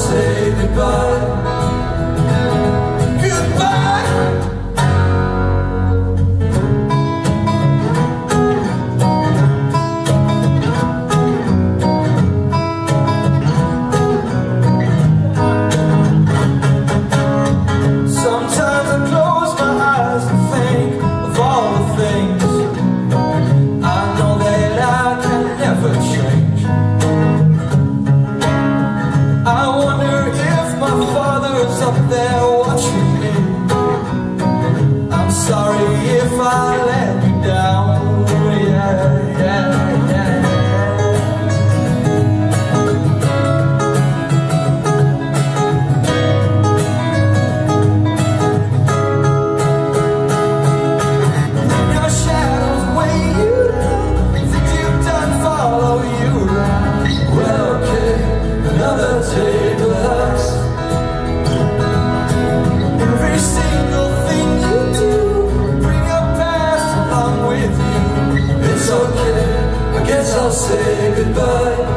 say goodbye. Up there watching me. I'm sorry if I let you down. Yeah, yeah, yeah. Your shadows weigh you down. Things you've done follow you around. Well, okay, another day relax. Every single thing you do, bring your past along with you. It's okay, I guess I'll say goodbye.